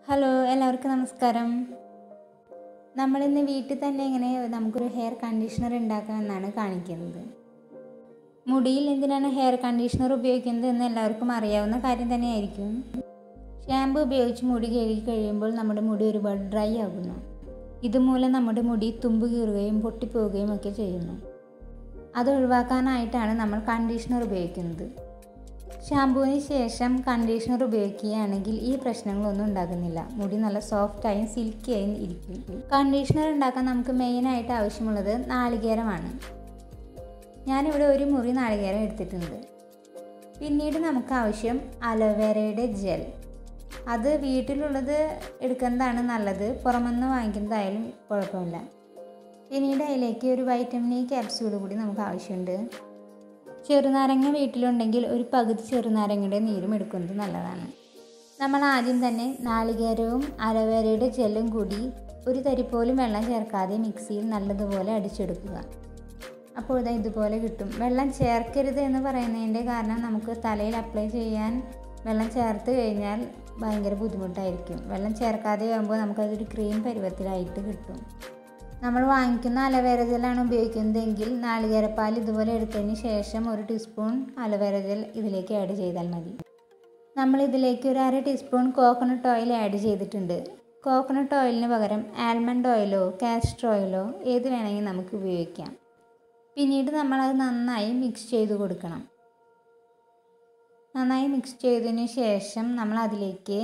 Hello, എല്ലാവർക്കും നമസ്കാരം. നമ്മളിന്ന് വീട്ടിൽ തന്നെ എങ്ങനെ നമുക്കൊരു ഹെയർ കണ്ടീഷണർ ഉണ്ടാക്കാമെന്നാണ് കാണിക്കുന്നത്. മുടിയിൽ എന്തിനാണ് ഹെയർ കണ്ടീഷണർ ഉപയോഗിക്കുന്നത് എന്ന് എല്ലാവർക്കും അറിയാവുന്ന കാര്യം തന്നെയായിരിക്കും. ഷാമ്പു ഉപയോഗിച്ച് മുടി കഴുകി കഴിയുമ്പോൾ നമ്മുടെ മുടി ഒരുപാട് ഡ്രൈ ആകുന്നു. ഇതുമൂലം നമ്മുടെ മുടി തുമ്പ് കീറുകയും പൊട്ടിപ്പോവുകയും ഒക്കെ ചെയ്യുന്നു. അത് ഒഴിവാക്കാനായിട്ടാണ് നമ്മൾ കണ്ടീഷണർ ഉപയോഗിക്കുന്നത്. ഷാമ്പുവിന് ശേഷം കണ്ടീഷണർ ഉപയോഗിക്കുകയാണെങ്കിൽ ഈ പ്രശ്നങ്ങളൊന്നും ഉണ്ടാകുന്നില്ല. മുടി നല്ല സോഫ്റ്റായും സിൽക്കിയായും ഇരിക്കും. കണ്ടീഷണർ ഉണ്ടാക്കാൻ നമുക്ക് മെയിനായിട്ട് ആവശ്യമുള്ളത് നാളികേരമാണ്. ഞാനിവിടെ ഒരു മുറി നാളികേരം എടുത്തിട്ടുണ്ട്. പിന്നീട് നമുക്ക് ആവശ്യം അലോവേരയുടെ ജെൽ. അത് വീട്ടിലുള്ളത് എടുക്കുന്നതാണ് നല്ലത്, പുറമെന്ന് വാങ്ങിക്കുന്നതായാലും കുഴപ്പമില്ല. പിന്നീട് അതിലേക്ക് ഒരു വൈറ്റമിൻ ഇ ക്യാപ്സ്യൂൾ കൂടി നമുക്ക് ആവശ്യമുണ്ട്. ചെറുനാരങ്ങ വീട്ടിലുണ്ടെങ്കിൽ ഒരു പകുതി ചെറുനാരങ്ങയുടെ നീരും എടുക്കുന്നത് നല്ലതാണ്. നമ്മൾ ആദ്യം തന്നെ നാളികേരവും അലോവേരയുടെ ജെല്ലും കൂടി ഒരു തരി പോലും വെള്ളം ചേർക്കാതെ മിക്സിയിൽ നല്ലതുപോലെ അടിച്ചെടുക്കുക. അപ്പോൾ ഇതുപോലെ കിട്ടും. വെള്ളം ചേർക്കരുത് എന്ന് പറയുന്നതിൻ്റെ കാരണം നമുക്ക് തലയിൽ അപ്ലൈ ചെയ്യാൻ വെള്ളം ചേർത്ത് കഴിഞ്ഞാൽ ഭയങ്കര ബുദ്ധിമുട്ടായിരിക്കും. വെള്ളം ചേർക്കാതെ ആകുമ്പോൾ നമുക്കതൊരു ക്രീം പരുവത്തിലായിട്ട് കിട്ടും. നമ്മൾ വാങ്ങിക്കുന്ന അലോവേര ജെല്ലാണ് ഉപയോഗിക്കുന്നതെങ്കിൽ നാളികേരപ്പാൽ ഇതുപോലെ എടുത്തതിന് ശേഷം 1 ടീസ്പൂൺ അലോവേര ജെൽ ഇതിലേക്ക് ആഡ് ചെയ്താൽ മതി. നമ്മൾ ഇതിലേക്ക് ഒരു 1/2 ടീസ്പൂൺ കോക്കനട്ട് ഓയിൽ ആഡ് ചെയ്തിട്ടുണ്ട്. കോക്കനട്ട് ഓയിലിന് പകരം ആൽമണ്ട് ഓയിലോ കാസ്റ്റർ ഓയിലോ ഏത് വേണമെങ്കിൽ നമുക്ക് ഉപയോഗിക്കാം. പിന്നീട് നമ്മളത് നന്നായി മിക്സ് ചെയ്ത് കൊടുക്കണം. നന്നായി മിക്സ് ചെയ്തതിന് ശേഷം നമ്മൾ അതിലേക്ക്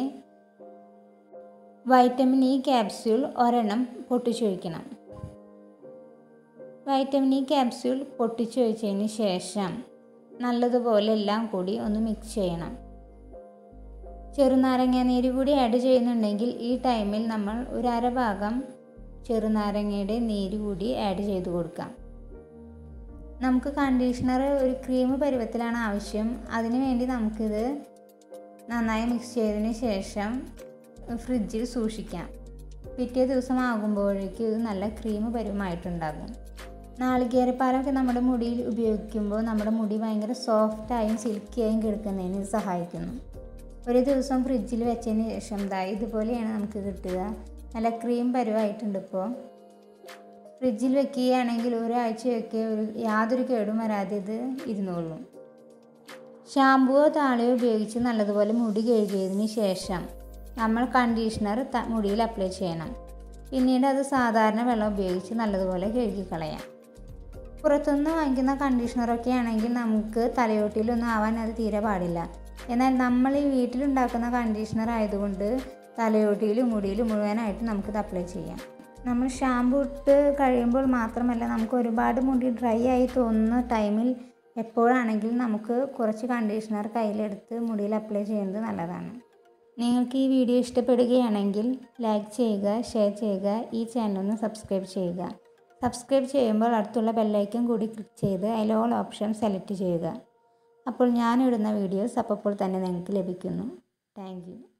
വൈറ്റമിൻ ഇ ക്യാപ്സ്യൂൾ ഒരെണ്ണം പൊട്ടിച്ചൊഴിക്കണം. വൈറ്റമിൻ ഇ ക്യാപ്സ്യൂൾ പൊട്ടിച്ചൊഴിച്ചതിന് ശേഷം നല്ലതുപോലെ എല്ലാം കൂടി ഒന്ന് മിക്സ് ചെയ്യണം. ചെറുനാരങ്ങ നീര് കൂടി ആഡ് ചെയ്യുന്നുണ്ടെങ്കിൽ ഈ ടൈമിൽ നമ്മൾ ഒരു 1/2 ഭാഗം ചെറുനാരങ്ങയുടെ നീര് കൂടി ആഡ് ചെയ്ത് കൊടുക്കാം. നമുക്ക് കണ്ടീഷണർ ഒരു ക്രീം പരുവത്തിലാണ് ആവശ്യം. അതിനു വേണ്ടി നമുക്കിത് നന്നായി മിക്സ് ചെയ്തതിന് ശേഷം ഫ്രിഡ്ജിൽ സൂക്ഷിക്കാം. പിറ്റേ ദിവസം ആകുമ്പോഴേക്കും ഇത് നല്ല ക്രീം പരുവമായിട്ടുണ്ടാകും. നാളികേരപ്പാലൊക്കെ നമ്മുടെ മുടിയിൽ ഉപയോഗിക്കുമ്പോൾ നമ്മുടെ മുടി ഭയങ്കര സോഫ്റ്റായും സിൽക്കിയായും കിടക്കുന്നതിന് ഇത് സഹായിക്കുന്നു. ഒരു ദിവസം ഫ്രിഡ്ജിൽ വെച്ചതിന് ശേഷം ഇതുപോലെയാണ് നമുക്ക് കിട്ടുക. നല്ല ക്രീം പരുവായിട്ടുണ്ട്. ഇപ്പോൾ ഫ്രിഡ്ജിൽ വെക്കുകയാണെങ്കിൽ ഒരാഴ്ചയൊക്കെ യാതൊരു കേടും വരാതെ ഇത് ഇരുന്നോളും. ഷാമ്പുവോ താളിയോ ഉപയോഗിച്ച് നല്ലതുപോലെ മുടി കഴുകിയതിന് ശേഷം നമ്മൾ കണ്ടീഷണർ മുടിയിൽ അപ്ലൈ ചെയ്യണം. പിന്നീട് അത് സാധാരണ വെള്ളം ഉപയോഗിച്ച് നല്ലതുപോലെ കഴുകിക്കളയാം. പുറത്തുനിന്ന് വാങ്ങിക്കുന്ന കണ്ടീഷണറൊക്കെ ആണെങ്കിൽ നമുക്ക് തലയോട്ടിയിലൊന്നും ആവാൻ അത് തീരെ പാടില്ല. എന്നാൽ നമ്മൾ ഈ വീട്ടിലുണ്ടാക്കുന്ന കണ്ടീഷണർ ആയതുകൊണ്ട് തലയോട്ടിയിലും മുടിയിലും മുഴുവനായിട്ട് നമുക്കിത് അപ്ലൈ ചെയ്യാം. നമ്മൾ ഷാമ്പു ഇട്ട് കഴിയുമ്പോൾ മാത്രമല്ല, നമുക്ക് ഒരുപാട് മുടി ഡ്രൈ ആയി തോന്നുന്ന ടൈമിൽ എപ്പോഴാണെങ്കിലും നമുക്ക് കുറച്ച് കണ്ടീഷണർ കയ്യിലെടുത്ത് മുടിയിൽ അപ്ലൈ ചെയ്യുന്നത് നല്ലതാണ്. നിങ്ങൾക്ക് ഈ വീഡിയോ ഇഷ്ടപ്പെടുകയാണെങ്കിൽ ലൈക്ക് ചെയ്യുക, ഷെയർ ചെയ്യുക, ഈ ചാനലൊന്ന് സബ്സ്ക്രൈബ് ചെയ്യുക. സബ്സ്ക്രൈബ് ചെയ്യുമ്പോൾ അടുത്തുള്ള ബെല്ലൈക്കൺ കൂടി ക്ലിക്ക് ചെയ്ത് അതിൽ ഓൾ ഓപ്ഷൻ സെലക്ട് ചെയ്യുക. അപ്പോൾ ഞാനിടുന്ന വീഡിയോസ് അപ്പോൾ തന്നെ നിങ്ങൾക്ക് ലഭിക്കുന്നു. Thank U.